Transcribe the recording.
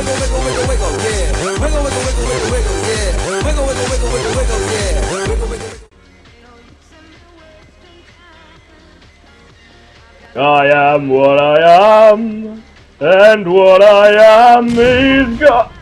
wiggle, wiggle, wiggle, wiggle, yeah. Wiggle, wiggle, wiggle, wiggle, wiggle, yeah. Wiggle, wiggle, wiggle, wiggle, wiggle, yeah. Wiggle, wiggle. I am what I am, and what I am is God.